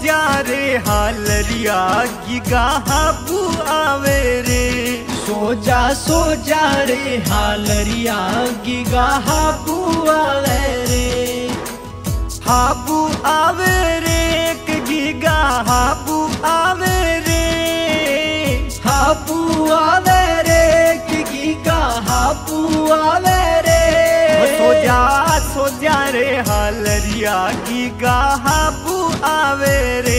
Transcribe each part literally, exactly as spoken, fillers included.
जा रे हालरिया की गाहाबू आवे रे। सो जा सो जा रे हालरिया की गाहाबू आवे रे। हाबू आवे रे के गीगा हाबू आवे रे। हाबू आवे रे के गीगा हाबू आवे रे। सो जा सो जा रे हालरिया की गाहाबू आवे रे।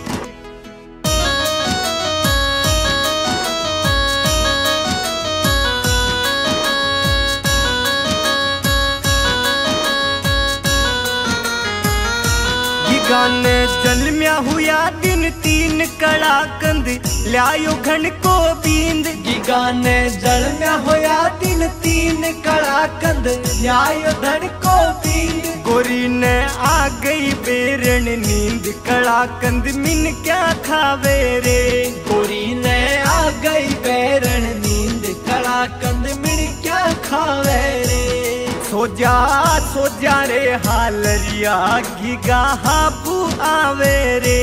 गाने जन्म्या हुआ दिन तीन कड़ा कंद ल्यायो घन को बींद। गाने जन्म्या हुआ दिन तीन कड़ा कंद ल्यायो धन को बींद। गोरी ने आ गई बेरन नींद कड़ा कंद मिन क्या खावे रे। गोरी ने आ गई बेरन नींद कड़ा कंद मिन क्या खावे रे। सो जा सो जा रे हालरिया की गाहाबू आवे रे।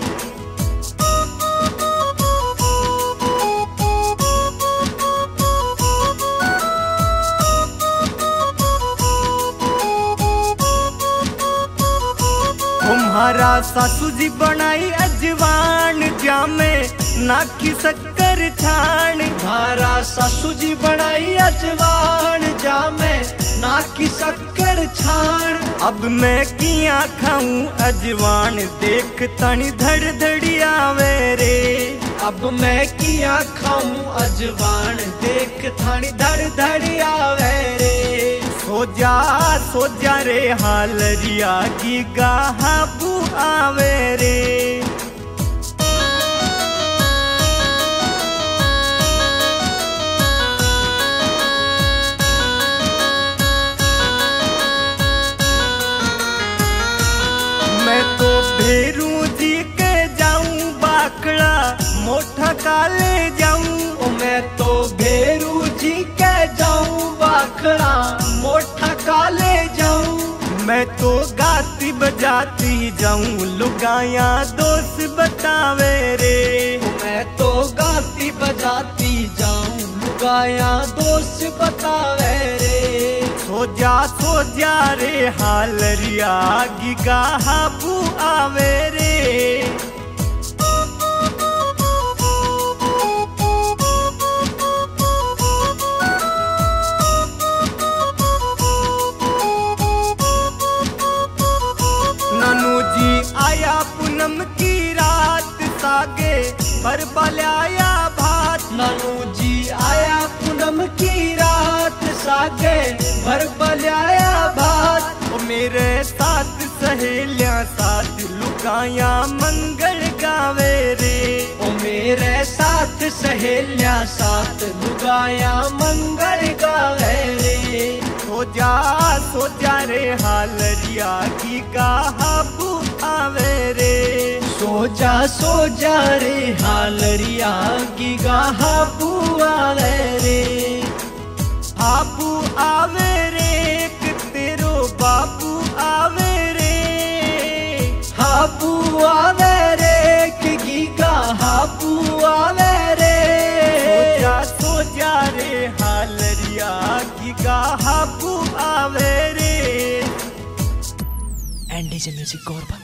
तुम्हारा सासू जी बनाई अजवान जामे नाकी शक्कर छाण। तुम्हारा सासू जी बनाई अजवान जामे नाकी शक्कर छाण। अब मैं किया खाऊं अजवान देख तनी धड़ धड़ी आवे रे। अब मैं किया खाऊं अजवान देख थानी धड़ धड़ी आवे रे। सो जा सो जा रे हालरिया की गाहाबू आवे रे। मैं तो भेरू जी के जाऊं बाकड़ा मोटा काले जाऊं। मैं तो भेरू जी के जाऊं बाकड़ा मोटा काले जाऊं। मैं तो गाती बजाती जाऊं लुगाया दोस्त बतावे रे। मैं तो गाती बजाती जाऊं लुगाया दोस्त बतावे रे। सो जा सो जा रे हालरिया की गाहाबू आवे रे। नानू जी आया पूनम की रात सागे भर बलाया भात। नानू जी आया पूनम की रात सागे भर बलाया भात। ओ मेरे साथ सहेलियां साथ लुकाया मंगल गावे रे। ओ मेरे साथ सहेलियां साथ लुगाया मंगल गावे रे। सो जा सो जा रे हालरिया की गाहाबू आवे रे। सो जा सो जा रे हालरिया की गाहाबू आवे रे। हाबू आवे रे कि तेरो बाबू आवे रे। हाबू आवे रे कि गीगा हाबू आवे रे। सो जा सो जा रे हालरिया की गाहाबू आवे रे। And DJ music Gaurav.